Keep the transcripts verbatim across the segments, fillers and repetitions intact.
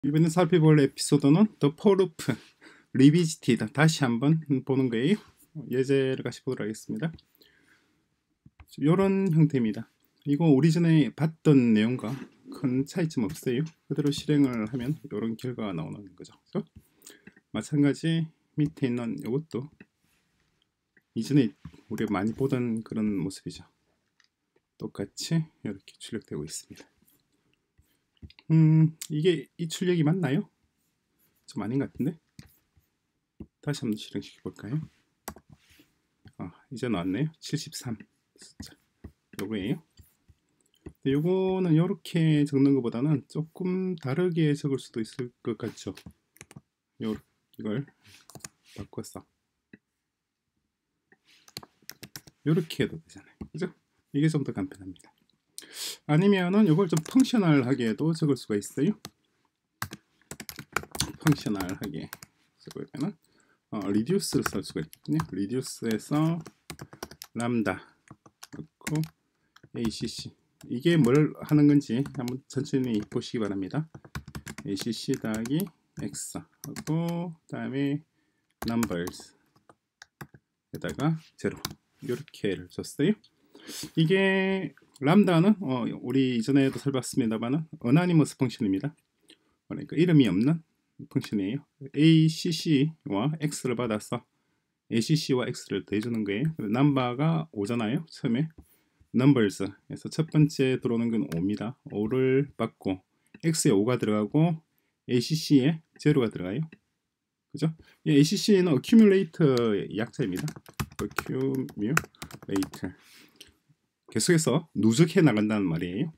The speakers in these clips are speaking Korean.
이번에 살펴볼 에피소드는 The Polyp Revisited, 다시 한번 보는 거예요. 예제를 같이 보도록 하겠습니다. 이런 형태입니다. 이거 우리 전에 봤던 내용과 큰 차이점 없어요. 그대로 실행을 하면 이런 결과가 나오는 거죠. 그렇죠? 마찬가지 밑에 있는 이것도 이전에 우리가 많이 보던 그런 모습이죠. 똑같이 이렇게 출력되고 있습니다. 음, 이게 이 출력이 맞나요? 좀 아닌 것 같은데? 다시 한번 실행시켜 볼까요? 아, 이제 나왔네요. 칠십삼 숫자. 요거예요. 요거는 이렇게 적는 것보다는 조금 다르게 적을 수도 있을 것 같죠. 요, 이걸 바꿔서 요렇게 해도 되잖아요. 그죠? 이게 좀 더 간편합니다. 아니면은 요걸 좀 펑셔널하게도 적을 수가 있어요. 펑셔널하게 적을 때는 어, reduce를 쓸 수가 있거든요. reduce에서 람다 넣고 acc, 이게 뭘 하는 건지 한번 천천히 보시기 바랍니다. acc 더하기 x 하고 다음에 numbers 에다가 제로, 이렇게를 줬어요. 이게 람다는 어, 우리 이전에도 설봤습니다만은 어나니머스 펑션입니다. 그러니까 이름이 없는 펑션이에요. acc와 x를 받아서 acc와 x를 더해주는 거예요. 넘버가 오잖아요. 처음에 numbers 에서 첫 번째 들어오는 건 오입니다. 오를 받고 x에 오가 들어가고 acc에 제로가 들어가요. 그죠? 이 acc는 accumulate 약자입니다. accumulate, 계속해서 누적해 나간다는 말이에요.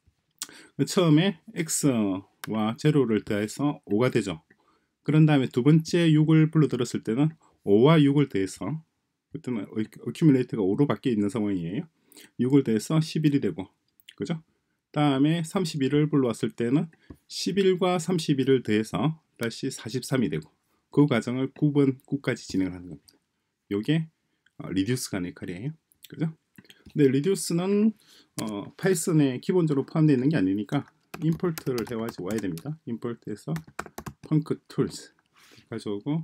처음에 x와 제로를 더해서 오가 되죠. 그런 다음에 두 번째 육을 불러들었을 때는 오와 육을 더해서, 그때는 accumulate가 오로 바뀌어 있는 상황이에요. 육을 더해서 십일이 되고, 그죠? 다음에 삼십일을 불러왔을 때는 십일과 삼십일을 더해서 다시 사십삼이 되고, 그 과정을 구 번, 구까지 진행을 하는 겁니다. 요게 어, 리듀스가 하는 역할이에요. 그죠? 근데 리듀스는 어, 파이썬에 기본적으로 포함되어 있는 게 아니니까 임포트를 해가지고 와야 됩니다. 임포트에서 펑크툴즈 가져오고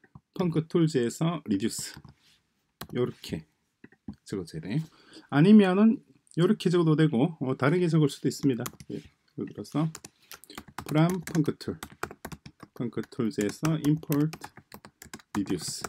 펑크툴즈에서 리듀스 요렇게 적어줘야 돼요. 아니면은 요렇게 적어도 되고 어, 다르게 적을 수도 있습니다. 예, 예를 들어서 from 펑크툴, 펑크툴즈에서 import reduce,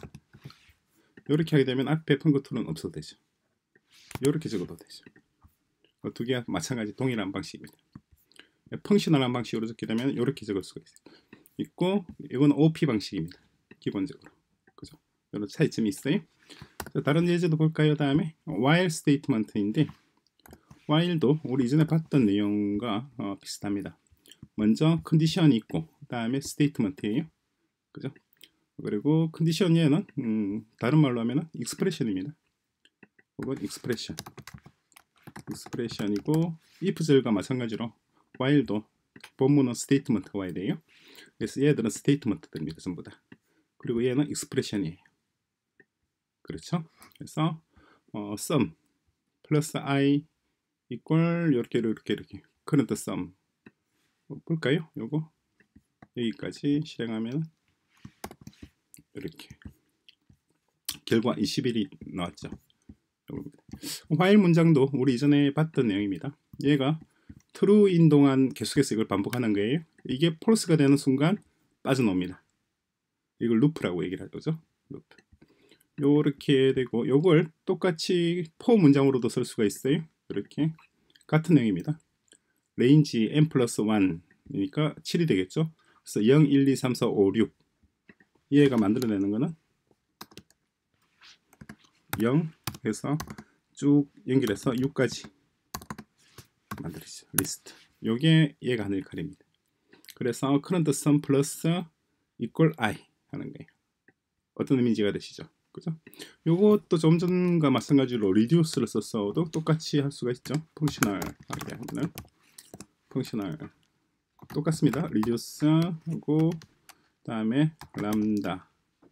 요렇게 하게 되면 앞에 펑크툴은 없어도 되죠. 요렇게 적어도 되죠. 두 개가 마찬가지 동일한 방식입니다. 펑셔널한 방식으로 적게 되면 이렇게 적을 수가 있어요. 있고, 이건 오피 방식입니다. 기본적으로. 그죠? 이런 차이점이 있어요. 다른 예제도 볼까요? 다음에 while statement인데, while도 우리 이전에 봤던 내용과 어, 비슷합니다. 먼저 컨디션이 있고, 다음에 statement이에요. 그죠? 그리고 컨디션 얘는 음, 다른 말로 하면은 expression입니다. 혹은 expression. expression이고, if절과 마찬가지로 while도 본문은 statement가 와야 돼요. 그래서 얘들은 statement들입니다. 전부 다. 그리고 얘는 expression이에요. 그렇죠? 그래서 어, sum 플러스 i equal 이렇게 이렇게 이렇게 current sum 볼까요? 요거 여기까지 실행하면 이렇게 결과 이십일이 나왔죠. 요겁니다. while 문장도 우리 이전에 봤던 내용입니다. 얘가 true인 동안 계속해서 이걸 반복하는 거예요. 이게 false가 되는 순간 빠져나옵니다. 이걸 루프라고 얘기를 하죠. 루프. 요렇게 되고, 요걸 똑같이 for 문장으로도 쓸 수가 있어요. 이렇게 같은 내용입니다. range n 플러스 일이니까 칠이 되겠죠. 그래서 영, 일, 이, 삼, 사, 오, 육, 얘가 만들어내는 거는 영 해서 쭉 연결해서 육까지 만들어지죠. 리스트. 요게 얘가 하는 역할입니다. 그래서 current sum 플러스 equal i 하는 거예요. 어떤 의미인지가 되시죠? 그죠? 요것도 좀 전과 마찬가지로 reduce를 썼어도 똑같이 할 수가 있죠. 펑셔널 하게 하면은 펑셔널 똑같습니다. reduce 하고 다음에 람다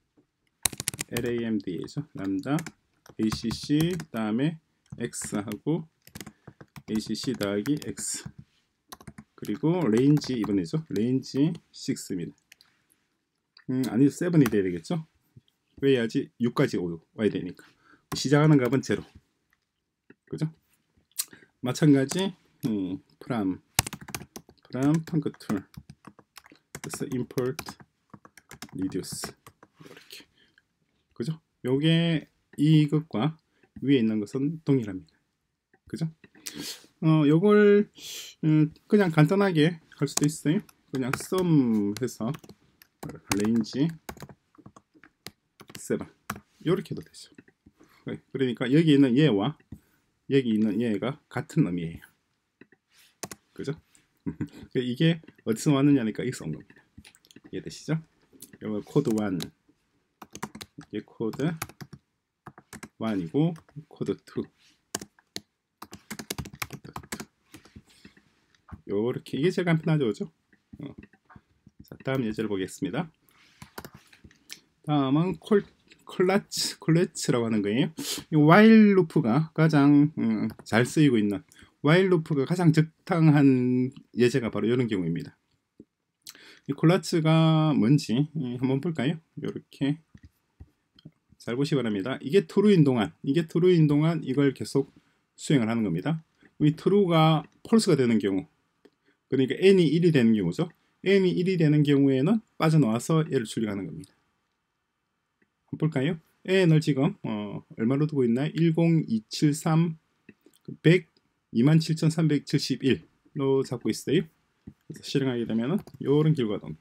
lamda죠. 람다 acc 다음에 x 하고 acc 더하기 x, 그리고 레인지 이번에죠. 레인지 육입니다. 음, 아니 칠이 돼야 되겠죠. 그래야지 육까지 와야 되니까. 시작하는 값은 제로. 그죠? 마찬가지 음, 프람 프람 펑크툴 그래서 import reduce 이렇게. 그죠? 요게 이것과 위에 있는 것은 동일합니다. 그죠? 어, 요걸 음, 그냥 간단하게 할 수도 있어요. 그냥 sum 해서 range 칠 이렇게 해도 되죠. 그러니까 여기 있는 얘와 여기 있는 얘가 같은 의미예요. 그죠? 이게 어디서 왔느냐니까 여기서 온 겁니다. 이해되시죠? 이거 코드 일, 이게 코드 일이고 코드 이. 요렇게 이게 제일 간편하죠, 그죠? 어. 자, 다음 예제를 보겠습니다. 다음은 콜 콜라츠 콜레츠라고 하는 거예요. 이 while 루프가 가장 음, 잘 쓰이고 있는 while 루프가 가장 적당한 예제가 바로 이런 경우입니다. 이 콜라츠가 뭔지 한번 볼까요? 이렇게 잘 보시기 바랍니다. 이게 true인 동안 이게 true인 동안 이걸 계속 수행을 하는 겁니다. 이 true가 false가 되는 경우, 그러니까 n이 일이 되는 경우죠. n이 일이 되는 경우에는 빠져나와서 얘를 출력하는 겁니다. 한번 볼까요? n을 지금 어, 얼마로 두고 있나요? 일공이칠삼 백 이만 칠천삼백칠십일로 잡고 있어요. 그래서 실행하게 되면은 요런 결과가 나옵니다.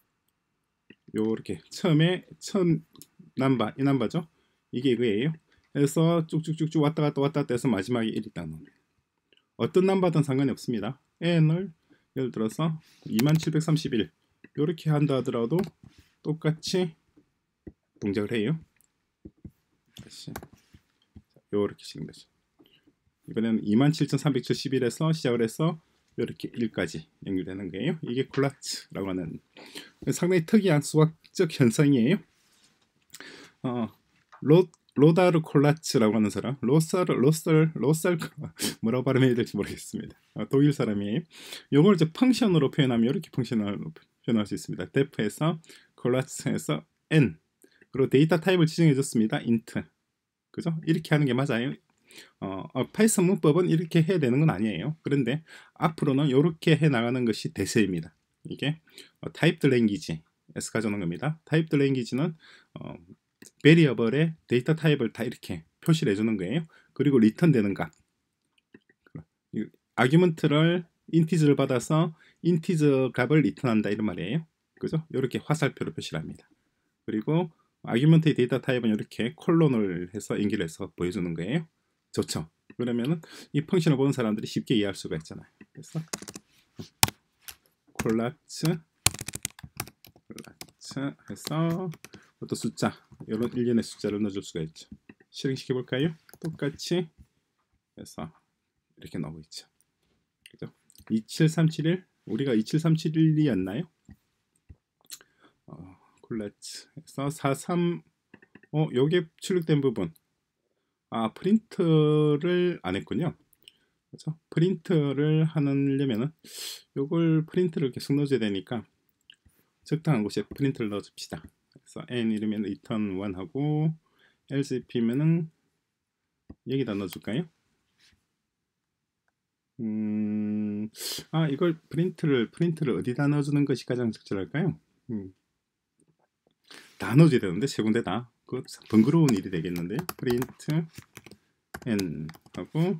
요렇게 처음에 첫 넘버, 이 넘버죠. 이게 이거예요. 그래서 쭉쭉쭉쭉 왔다 갔다 왔다 갔다 해서 마지막에 일이 딱 나옵니다. 어떤 넘버든 상관이 없습니다. n을 예를 들어서 이만 칠백삼십일 요렇게 한다 하더라도 똑같이 동작을 해요. 다시 요렇게 지금 되죠. 이번에는 이만 칠천삼백칠십일에서 시작을 해서 이렇게 일까지 연결되는 거예요. 이게 콜라츠라고 하는 상당히 특이한 수학적 현상이에요. 어, 로, 로다르 콜라츠라고 하는 사람, 로사르, 로설, 로살 뭐라고 발음해야 될지 모르겠습니다. 어, 독일 사람이에요. 이걸 이제 펑션으로 표현하면 이렇게 펑션으로 표현할 수 있습니다. def에서 콜라츠에서 n 그리고 데이터 타입을 지정해 줬습니다. int. 그죠? 이렇게 하는 게 맞아요. 어, 어, 파이썬 문법은 이렇게 해야 되는 건 아니에요. 그런데 앞으로는 이렇게 해 나가는 것이 대세입니다. 이게 어, 타입드 랭귀지에서 가져오는 겁니다. 타입드 랭귀지는 어, 베리어블의 데이터 타입을 다 이렇게 표시를 해주는 거예요. 그리고 리턴 되는 값, 아규먼트를 인티저를 받아서 인티저 값을 리턴한다 이런 말이에요. 그죠? 이렇게 화살표로 표시를 합니다. 그리고 아규먼트의 데이터 타입은 이렇게 콜론을 해서 연결해서 보여주는 거예요. 좋죠? 그러면은 이 펑션을 보는 사람들이 쉽게 이해할 수가 있잖아요. 그래서 콜라츠 콜라츠 해서 또 숫자, 이런 일련의 숫자를 넣어줄 수가 있죠. 실행시켜 볼까요? 똑같이 해서 이렇게 나오고 있죠. 그죠? 이칠삼칠일 우리가 이칠삼칠일이었나요? 어, 콜라츠 해서 사삼 어, 요게 출력된 부분. 아, 프린트를 안 했군요. 그렇죠? 프린트를 하려면은 요걸 프린트를 계속 넣어줘야 되니까 적당한 곳에 프린트를 넣어줍시다. 그래서 n 이러면 return 일 하고 elseif면은 여기다 넣어줄까요? 음, 아 이걸 프린트를 프린트를 어디다 넣어주는 것이 가장 적절할까요? 음, 다 넣어줘야 되는데 세 군데 다. 그 번거로운 일이 되겠는데요. 프린트 n 하고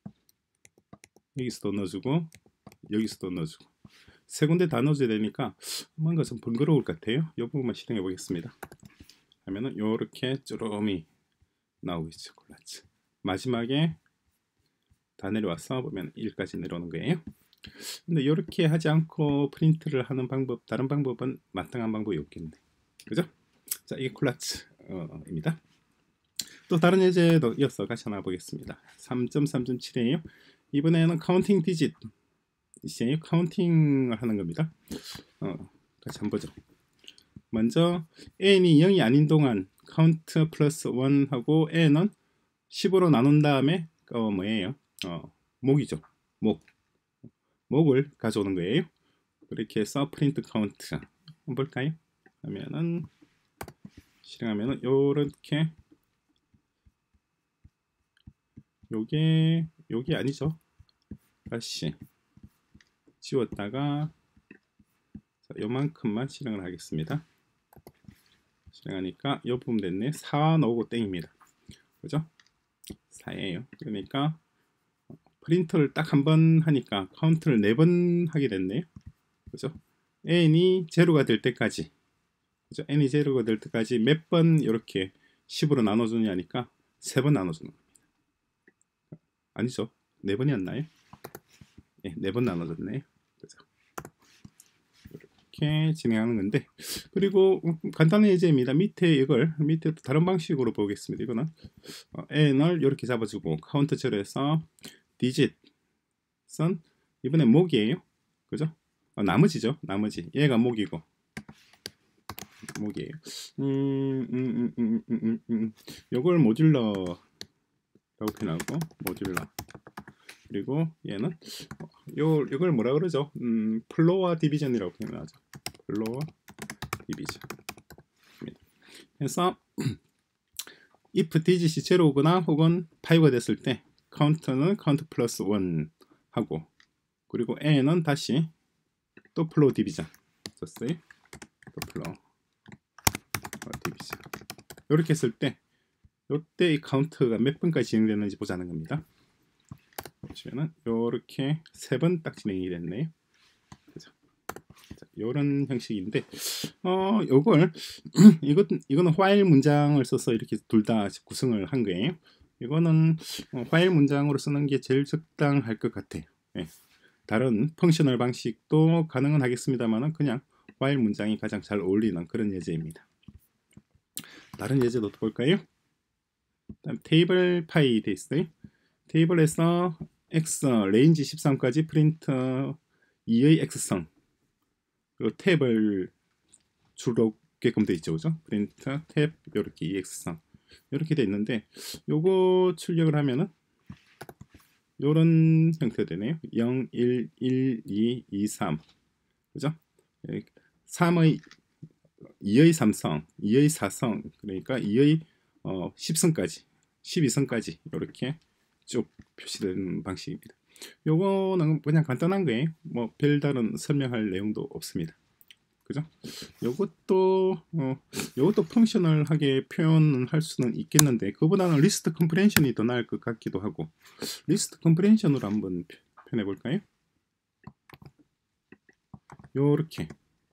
여기서도 넣어주고 여기서도 넣어주고 세 군데 다 넣어줘야 되니까 뭔가 좀 번거로울 것 같아요. 이 부분만 실행해 보겠습니다. 하면은 요렇게 쭈름이 나오고 있죠. 콜라츠. 마지막에 다 내려와서 보면 일까지 내려오는 거예요. 근데 이렇게 하지 않고 프린트를 하는 방법, 다른 방법은 마땅한 방법이 없겠네. 그죠? 자, 이게 콜라츠입니다. 또 다른 예제도 이어서 같이 하나 보겠습니다. 삼 점 삼 점 칠이에요. 이번에는 카운팅 디짓 이제 카운팅을 하는 겁니다. 어, 같이 한번 보죠. 먼저 n이 영이 아닌 동안 카운트 플러스 일 하고 n은 십으로 나눈 다음에 어, 뭐예요? 어, 목이죠. 목. 목을 가져오는 거예요. 그렇게 해서 프린트 카운트 한번 볼까요? 하면은 실행하면은 요렇게 요게 요게 아니죠. 다시 지웠다가 자, 요만큼만 실행을 하겠습니다. 실행하니까 요 부분 됐네. 사 나오고 땡입니다. 그죠? 사예요. 그러니까 프린터를 딱 한 번 하니까 카운트를 네 번 하게 됐네요. 그죠? n이 제로가 될 때까지, 그죠? n이 제로가 될 때까지 몇 번 이렇게 십으로 나눠주냐니까 세 번 나눠주는 겁니다. 아니죠? 네 번이었나요? 네, 네 번 나눠줬네요. 그죠? 이렇게 진행하는 건데, 그리고 간단한 예제입니다. 밑에 이걸 밑에 다른 방식으로 보겠습니다. 이거는 어, n을 이렇게 잡아주고 카운트 제로에서 디짓 선 이번에 목이에요. 그죠? 어, 나머지죠. 나머지 얘가 목이고 목이에요. 음, 음, 음, 음, 음, 음, 음. 요걸 모듈러라고 표현하고 모듈러. 그리고 얘는 요 이걸 뭐라 그러죠? 음, 플로어 디비전이라고 표현하죠. 플로어 디비전. 그래서 if 디짓이 제로거나 혹은 파이브가 됐을 때 카운트는 카운트 플러스 일 하고, 그리고 n은 다시 또 플로어 디비전 썼어요. 또 플로어 디비전. 이렇게 했을 때 이때 이 카운트가 몇 번까지 진행되는지 보자는 겁니다. 보시면은 이렇게 세 번 딱 진행이 됐네요. 그죠? 자, 이런 형식인데, 어, 요걸 이것 이거는 화일 문장을 써서 이렇게 둘 다 구성을 한 거예요. 이거는 어, 화일 문장으로 쓰는 게 제일 적당할 것 같아요. 예. 다른 펑셔널 방식도 가능은 하겠습니다만은 그냥 화일 문장이 가장 잘 어울리는 그런 예제입니다. 다른 예제도 볼까요? 다음 테이블 파이 돼 있어요. 테이블에서 x 레인지 십삼까지 프린트 이의 x성, 그리고 탭을 주로게끔 돼 있죠. 그죠? 프린트 탭 이렇게 이 x성 이렇게 돼 있는데, 요거 출력을 하면은 요런 형태가 되네요. 영, 일, 일, 이, 이, 삼. 그죠? 삼의 이의 삼성, 이의 사성, 그러니까 이의 어, 십성까지, 십이성까지 이렇게 쭉 표시되는 방식입니다. 요거는 그냥 간단한 거예요. 뭐 별다른 설명할 내용도 없습니다. 그죠? 요것도 어, 요것도 펑셔널하게 표현할 수는 있겠는데, 그보다는 리스트 컴프레hension이 더 나을 것 같기도 하고, 리스트 컴프레hension으로 한번 표현해 볼까요? 요렇게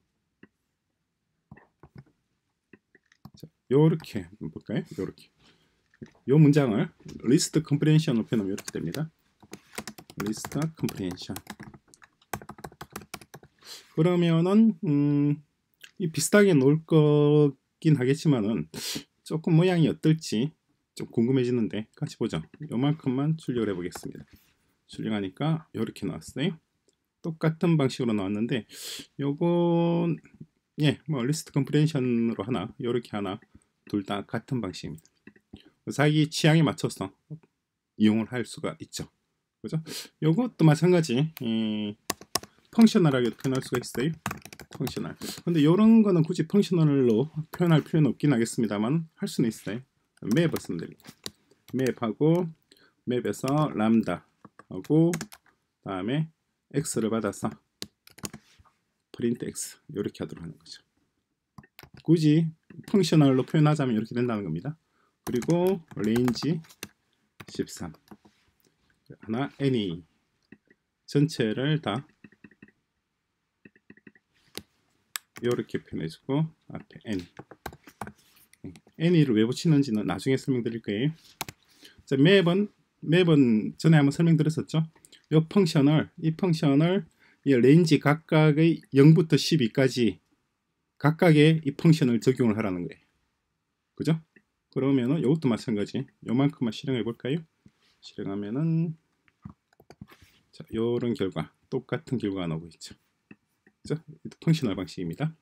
자, 요렇게 볼까요? 요렇게 요 문장을 리스트 컴프레hension으로 표현하면 이렇게 됩니다. 리스트 컴프레hension. 그러면은 음, 이 비슷하게 놓을 거긴 하겠지만은 조금 모양이 어떨지 좀 궁금해지는데 같이 보죠. 요만큼만 출력을 해보겠습니다. 출력하니까 이렇게 나왔어요. 똑같은 방식으로 나왔는데, 요건 예, 뭐 리스트 컴프레hension으로 하나, 이렇게 하나, 둘 다 같은 방식입니다. 자기 취향에 맞춰서 이용을 할 수가 있죠. 그죠? 요것도 마찬가지 이, 펑셔널하게 표현할 수가 있어요. 펑셔널. 근데 이런 거는 굳이 펑셔널로 표현할 필요는 없긴 하겠습니다만 할 수는 있어요. 맵을 쓰면 됩니다. 맵하고 맵에서 람다 하고 다음에 x를 받아서 프린트 x 이렇게 하도록 하는 거죠. 굳이 펑셔널로 표현하자면 이렇게 된다는 겁니다. 그리고 range 십삼 하나 any 전체를 다 이렇게 표현해주고 앞에 any any를 왜 붙이는지는 나중에 설명드릴 거예요. 자, 매번 매번 전에 한번 설명드렸었죠. 이 펑셔널 이 펑셔널 이 레인지 각각의 영부터 십이까지 각각의 이 펑션을 적용을 하라는 거예요. 그죠? 그러면은 이것도 마찬가지 요만큼만 실행해 볼까요? 실행하면은 자, 요런 결과 똑같은 결과가 나오고 있죠. 그죠? 펑셔널 방식입니다.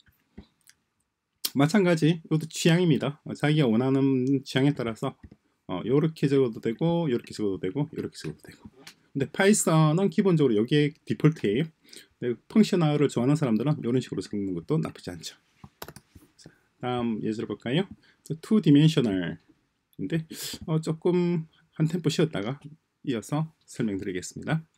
마찬가지 이것도 취향입니다. 자기가 원하는 취향에 따라서 어, 요렇게 적어도 되고 요렇게 적어도 되고 요렇게 적어도 되고 근데 파이썬은 기본적으로 여기에 디폴트예요. 근데 펑셔널을 좋아하는 사람들은 이런 식으로 적는 것도 나쁘지 않죠. 자, 다음 예제를 볼까요? 투 디멘셔널인데 어, 조금 한 템포 쉬었다가 이어서 설명드리겠습니다.